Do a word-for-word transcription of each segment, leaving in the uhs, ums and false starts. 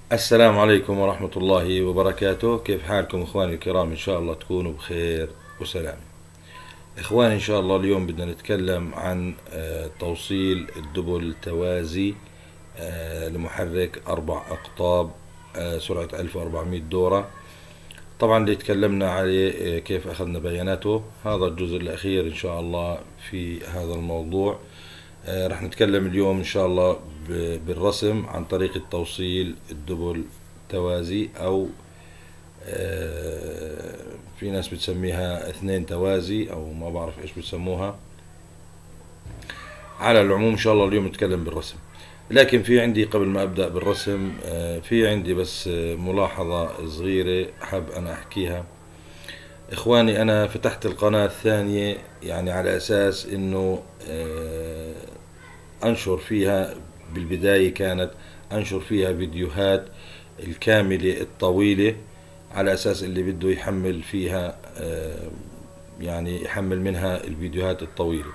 السلام عليكم ورحمة الله وبركاته. كيف حالكم إخواني الكرام؟ إن شاء الله تكونوا بخير وسلام. إخواني إن شاء الله اليوم بدنا نتكلم عن آه، توصيل الدبل توازي آه، لمحرك أربع أقطاب آه، سرعة ألف وأربعمية دورة. طبعا اللي تكلمنا عليه آه، كيف أخذنا بياناته، هذا الجزء الأخير إن شاء الله في هذا الموضوع. آه، رح نتكلم اليوم إن شاء الله بالرسم عن طريقة توصيل الدبل توازي، أو آه، في ناس بتسميها اثنين توازي، أو ما بعرف إيش بتسموها. على العموم إن شاء الله اليوم نتكلم بالرسم، لكن في عندي قبل ما أبدأ بالرسم آه، في عندي بس آه، ملاحظة صغيرة حاب أنا أحكيها. إخواني أنا فتحت القناة الثانية يعني على أساس إنه آه، أنشر فيها، بالبداية كانت أنشر فيها فيديوهات الكاملة الطويلة، على أساس اللي بده يحمل فيها آه، يعني يحمل منها الفيديوهات الطويلة،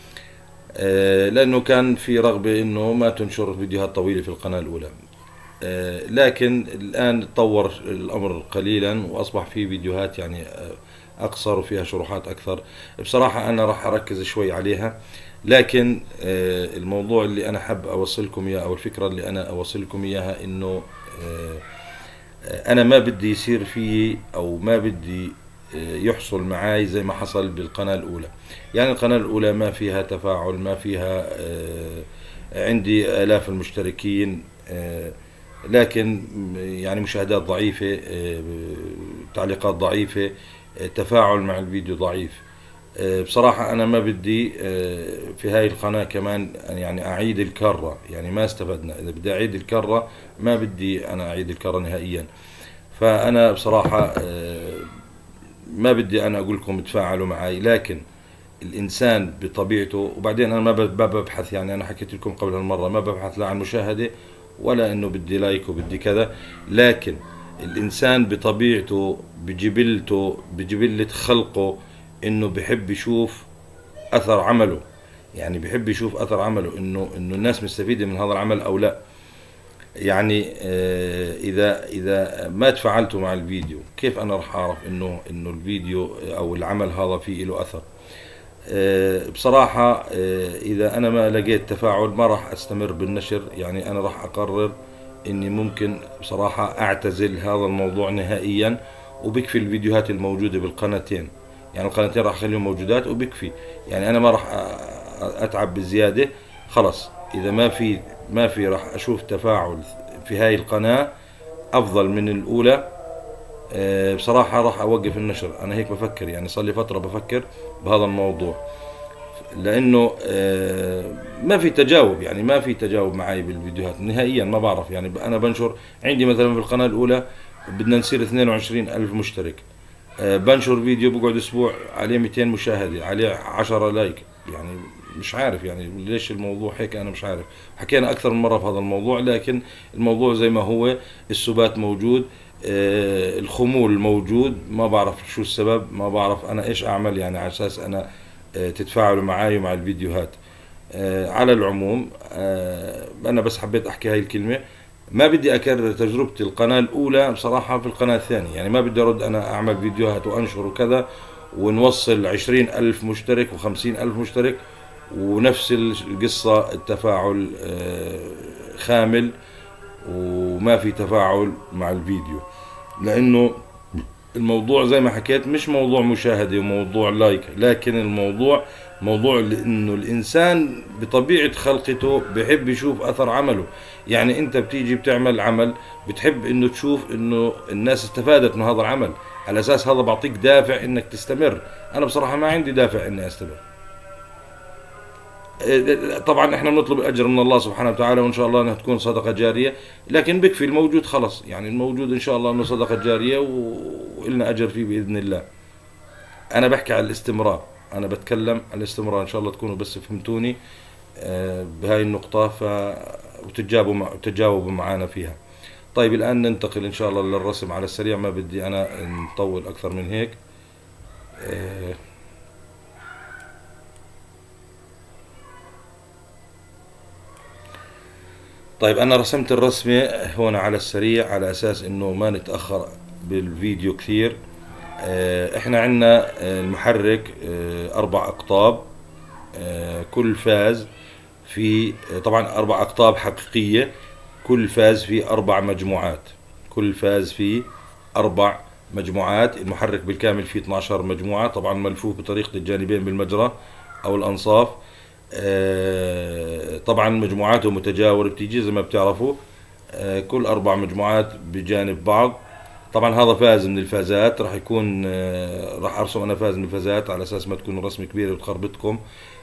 آه، لأنه كان في رغبة إنه ما تنشر فيديوهات طويلة في القناة الأولى. آه، لكن الآن تطور الأمر قليلا وأصبح في فيديوهات يعني آه، أقصر وفيها شروحات أكثر. بصراحة أنا راح أركز شوي عليها، لكن آه، الموضوع اللي أنا حاب أوصلكم إياه، أو الفكرة اللي أنا أوصلكم إياها، إنه آه، أنا ما بدي يصير فيه، أو ما بدي آه، يحصل معاي زي ما حصل بالقناة الأولى. يعني القناة الأولى ما فيها تفاعل، ما فيها آه، عندي آلاف المشتركين، آه، لكن يعني مشاهدات ضعيفة، آه، تعليقات ضعيفة، آه، تفاعل مع الفيديو ضعيف. آه، بصراحة أنا ما بدي آه، في هاي القناة كمان يعني أعيد الكرة، يعني ما استفدنا. إذا بدي أعيد الكرة ما بدي أنا أعيد الكرة نهائيا. فأنا بصراحة آه، ما بدي أنا أقول لكم تفاعلوا معي، لكن الإنسان بطبيعته، وبعدين أنا ما ب- ما ببحث، يعني أنا حكيت لكم قبل هالمرة ما ببحث لا عن مشاهدة ولا إنه بدي لايك وبدي كذا، لكن الإنسان بطبيعته بجبلته بجبلة خلقه إنه بحب يشوف أثر عمله. يعني بحب يشوف أثر عمله، إنه إنه الناس مستفيدة من هذا العمل أو لا. يعني آه، إذا إذا ما تفاعلتوا مع الفيديو، كيف أنا راح أعرف إنه إنه الفيديو أو العمل هذا فيه له أثر؟ آه، بصراحة آه، إذا أنا ما لقيت تفاعل ما راح أستمر بالنشر. يعني أنا راح أقرر إني ممكن بصراحة أعتزل هذا الموضوع نهائيا، وبكفي الفيديوهات الموجودة بالقناتين. يعني القناتين راح أخليهم موجودات وبكفي. يعني أنا ما راح أ- أتعب بزيادة. خلص، إذا ما في ما في راح أشوف تفاعل في هاي القناة أفضل من الأولى، آه، بصراحة راح أوقف النشر. أنا هيك بفكر، يعني صار لي فترة بفكر بهذا الموضوع، لأنه آه، ما في تجاوب، يعني ما في تجاوب معي بالفيديوهات نهائيا. ما بعرف، يعني أنا بنشر عندي مثلا في القناة الأولى بدنا نصير اثنين وعشرين ألف مشترك، آه، بنشر فيديو بقعد أسبوع عليه مئتين مشاهدة، عليه عشرة لايك. يعني مش عارف يعني ليش الموضوع هيك، أنا مش عارف. حكينا أكثر من مرة في هذا الموضوع، لكن الموضوع زي ما هو، السبات موجود، آه، الخمول موجود. ما بعرف شو السبب، ما بعرف أنا إيش أعمل يعني على أساس أنا آه، تتفاعلوا معي ومع الفيديوهات. آه، على العموم آه، أنا بس حبيت أحكي هاي الكلمة. ما بدي أكرر تجربة القناة الأولى بصراحة في القناة الثانية. يعني ما بدي أرد أنا أعمل فيديوهات وأنشر وكذا ونوصل عشرين ألف مشترك وخمسين ألف مشترك ونفس القصة، التفاعل آه، خامل وما في تفاعل مع الفيديو. لأنه الموضوع زي ما حكيت مش موضوع مشاهدة وموضوع لايك، لكن الموضوع موضوع انه الانسان بطبيعة خلقته بحب يشوف اثر عمله. يعني انت بتيجي بتعمل عمل، بتحب انه تشوف انه الناس استفادت من هذا العمل، على اساس هذا بعطيك دافع انك تستمر. انا بصراحة ما عندي دافع اني استمر. طبعا احنا بنطلب الاجر من الله سبحانه وتعالى، وان شاء الله انها تكون صدقه جاريه، لكن بكفي الموجود خلص. يعني الموجود ان شاء الله انه صدقه جاريه ولنا اجر فيه باذن الله. انا بحكي على الاستمرار، انا بتكلم على الاستمرار. ان شاء الله تكونوا بس فهمتوني آه، بهاي النقطه، ف وتجاوبوا مع... تجاوبوا معنا فيها. طيب الان ننتقل ان شاء الله للرسم على السريع، ما بدي انا نطول اكثر من هيك. آه، طيب أنا رسمت الرسمة هون على السريع على أساس إنه ما نتأخر بالفيديو كثير. إحنا عندنا المحرك أربع أقطاب، كل فاز في طبعا أربع أقطاب حقيقية، كل فاز فيه أربع مجموعات، كل فاز فيه أربع مجموعات. المحرك بالكامل فيه اثني عشر مجموعة، طبعا ملفوف بطريقة الجانبين بالمجرى أو الأنصاف. طبعا مجموعاته متجاورة بتيجي زي ما بتعرفوا، كل أربع مجموعات بجانب بعض. طبعا هذا فاز من الفازات، راح يكون راح أرسم أنا فاز من الفازات على أساس ما تكون الرسمة كبيرة وتخربطكم.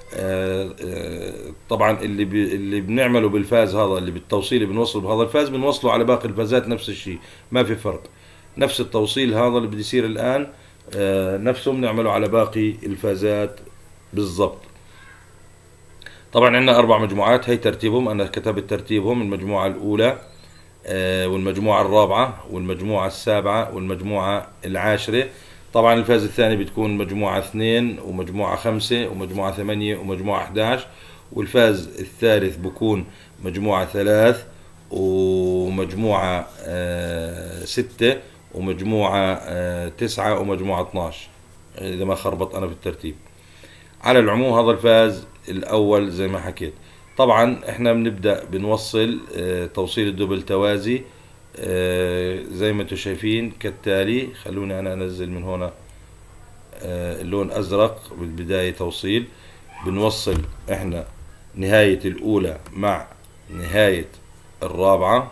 طبعا اللي بي اللي بنعمله بالفاز هذا اللي بالتوصيل اللي بنوصله بهذا الفاز بنوصله على باقي الفازات نفس الشيء، ما في فرق. نفس التوصيل هذا اللي بده يصير الآن نفسه بنعمله على باقي الفازات بالضبط. طبعا عندنا أربع مجموعات، هي ترتيبهم، أنا كتبت ترتيبهم: المجموعة الأولى والمجموعة الرابعة والمجموعة السابعة والمجموعة العاشرة. طبعا الفاز الثاني بتكون مجموعة اثنين ومجموعة خمسة ومجموعة ثمانية ومجموعة أحد عشر، والفاز الثالث بكون مجموعة ثلاث ومجموعة ستة ومجموعة تسعة ومجموعة اثني عشر، إذا ما خربط أنا في الترتيب. على العموم هذا الفاز الأول زي ما حكيت. طبعا احنا بنبدأ بنوصل توصيل الدبل توازي زي ما انتم شايفين كالتالي. خلوني انا انزل من هنا اللون ازرق بالبداية توصيل. بنوصل احنا نهاية الاولى مع نهاية الرابعة،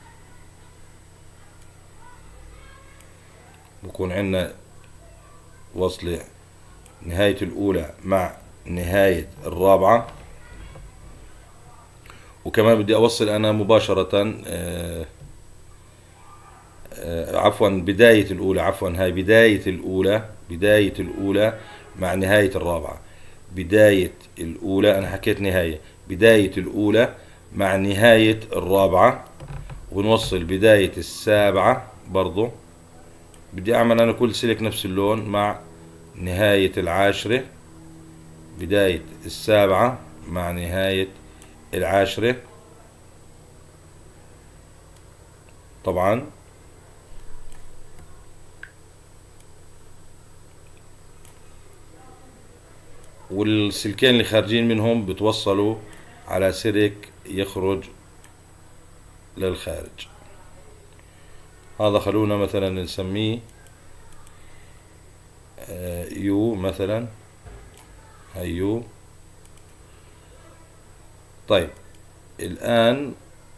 بكون عندنا وصلة نهاية الاولى مع نهاية الرابعة. وكمان بدي اوصل انا مباشرة آه آه عفوا بداية الاولى، عفوا هاي بداية الاولى، بداية الاولى مع نهاية الرابعة. بداية الاولى، انا حكيت نهاية، بداية الاولى مع نهاية الرابعة. ونوصل بداية السابعة برضو، بدي اعمل انا كل سلك نفس اللون مع نهاية العاشرة. بداية السابعة مع نهاية العاشرة. طبعا والسلكين اللي خارجين منهم بتوصلوا على سلك يخرج للخارج. هذا خلونا مثلا نسميه يو مثلا، هاي يو. طيب الآن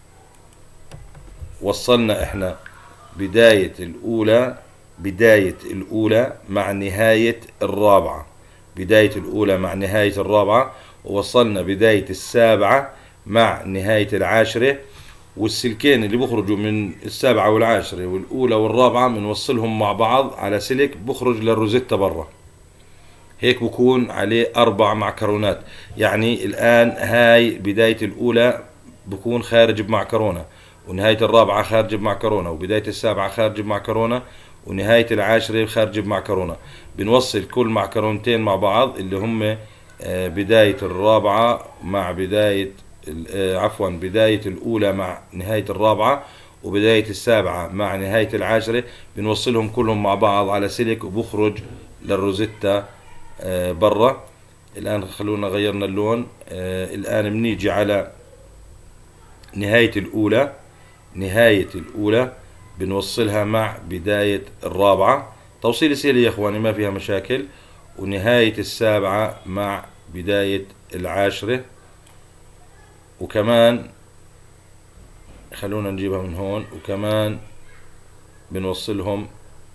وصلنا احنا بداية الأولى، بداية الأولى مع نهاية الرابعة، بداية الأولى مع نهاية الرابعة، ووصلنا بداية السابعة مع نهاية العاشرة. والسلكين اللي بخرجوا من السابعة والعاشرة والأولى والرابعة بنوصلهم مع بعض على سلك بخرج للروزيتا برا، هيك بكون عليه أربع معكرونات. يعني الآن هاي بداية الأولى بكون خارج بمعكرونة، ونهاية الرابعة خارج بمعكرونة، وبداية السابعة خارج بمعكرونة، ونهاية العاشرة خارج بمعكرونة. بنوصل كل معكرونتين مع بعض اللي هم بداية الرابعة مع بداية عفوا بداية الأولى مع نهاية الرابعة، وبداية السابعة مع نهاية العاشرة. بنوصلهم كلهم مع بعض على سلك وبخرج للروزيتا برا. الآن خلونا غيرنا اللون. الآن بنيجي على نهاية الأولى، نهاية الأولى بنوصلها مع بداية الرابعة، توصيل سهل يا إخواني ما فيها مشاكل. ونهاية السابعة مع بداية العاشرة. وكمان خلونا نجيبها من هون، وكمان بنوصلهم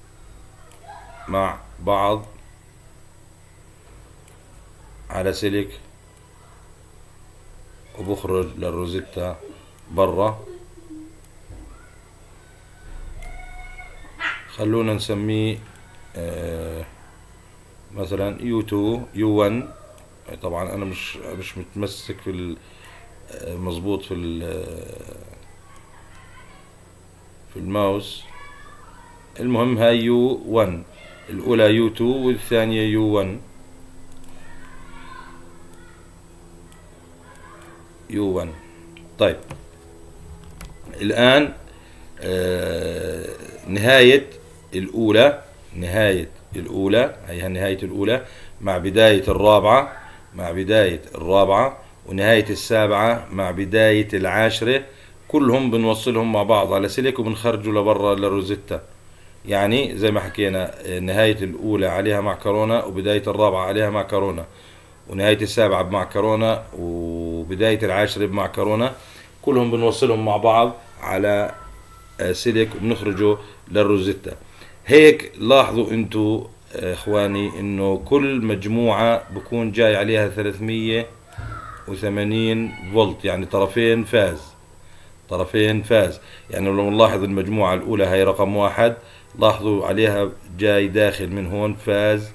مع بعض على سلك وبخرج للروزيتا برا. خلونا نسميه آه مثلا يو تو يو ون. طبعا انا مش مش متمسك في مظبوط في في الماوس. المهم هاي يو ون، الاولى يو تو والثانية يو ون، يو ون. طيب الآن آه نهاية الأولى، نهاية الأولى هي نهاية الأولى مع بداية الرابعة، مع بداية الرابعة ونهاية السابعة مع بداية العاشرة، كلهم بنوصلهم مع بعض على سلك وبنخرجوا لبرا للروزيتا. يعني زي ما حكينا نهاية الأولى عليها معكرونة وبداية الرابعة عليها معكرونة ونهاية السابعة بمعكرونة وبداية العاشرة بمعكرونة، كلهم بنوصلهم مع بعض على سلك وبنخرجه للروزيتا. هيك لاحظوا انتو اخواني انه كل مجموعة بكون جاي عليها ثلاثمية وثمانين فولت، يعني طرفين فاز، طرفين فاز. يعني لو نلاحظ المجموعة الأولى هي رقم واحد، لاحظوا عليها جاي داخل من هون فاز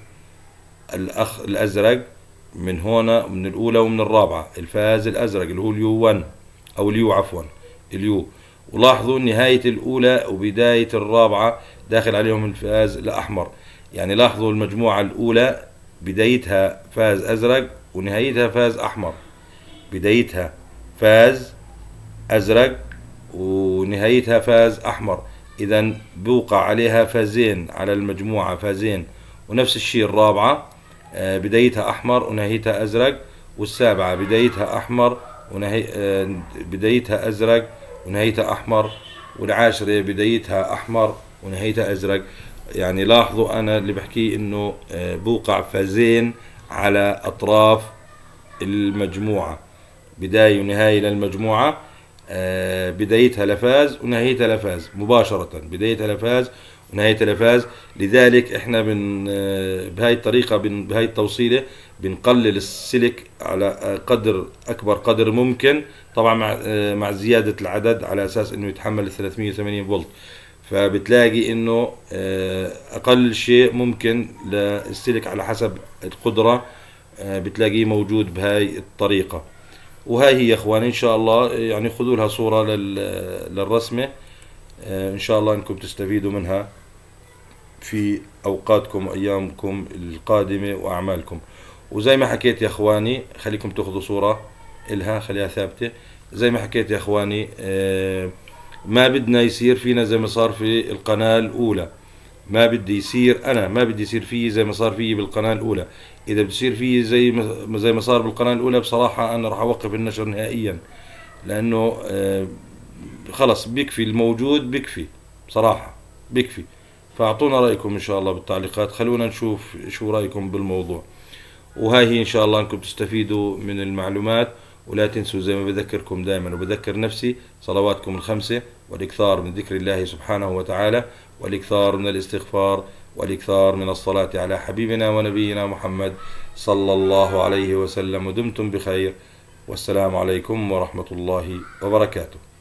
الأخ الأزرق، من هون من الأولى ومن الرابعة الفاز الأزرق اللي هو اليو واحد أو اليو عفوا اليو. ولاحظوا نهاية الأولى وبداية الرابعة داخل عليهم الفاز الأحمر. يعني لاحظوا المجموعة الأولى بدايتها فاز أزرق ونهايتها فاز أحمر، بدايتها فاز أزرق ونهايتها فاز أحمر، إذا بوقع عليها فازين على المجموعة، فازين. ونفس الشيء الرابعة بدايتها أحمر ونهايتها أزرق، والسابعة بدايتها أحمر ونهي بدايتها أزرق ونهايتها أحمر، والعاشرة بدايتها أحمر ونهايتها أزرق. يعني لاحظوا أنا اللي بحكيه إنه بوقع فازين على أطراف المجموعة، بداية ونهاية للمجموعة، بدايتها لفاز ونهايتها لفاز مباشرة، بدايتها لفاز ونهايتها لفاز. لذلك احنا بن بهاي الطريقة بهاي التوصيلة بنقلل السلك على قدر أكبر قدر ممكن، طبعا مع مع زيادة العدد على أساس إنه يتحمل ثلاثمية وثمانين فولت. فبتلاقي إنه أقل شيء ممكن للسلك على حسب القدرة بتلاقيه موجود بهاي الطريقة. وهاي هي يا اخواني ان شاء الله، يعني خذوا لها صورة للرسمة ان شاء الله انكم تستفيدوا منها في اوقاتكم وايامكم القادمة واعمالكم. وزي ما حكيت يا اخواني خليكم تاخذوا صورة الها، خليها ثابتة. زي ما حكيت يا اخواني ما بدنا يصير فينا زي ما صار في القناة الاولى، ما بدي يصير انا ما بدي يصير فيي زي ما صار فيي بالقناة الاولى. اذا بتصير فيي زي ما زي ما صار بالقناة الاولى بصراحة انا راح اوقف النشر نهائيا، لانه آه خلص بيكفي الموجود، بيكفي بصراحة بيكفي. فاعطونا رايكم ان شاء الله بالتعليقات، خلونا نشوف شو رايكم بالموضوع. وهاي هي ان شاء الله انكم تستفيدوا من المعلومات. ولا تنسوا زي ما بذكركم دائما وبذكر نفسي صلواتكم الخمسة، والاكثار من ذكر الله سبحانه وتعالى، والاكثار من الاستغفار، والاكثار من الصلاة على حبيبنا ونبينا محمد صلى الله عليه وسلم. ودمتم بخير، والسلام عليكم ورحمة الله وبركاته.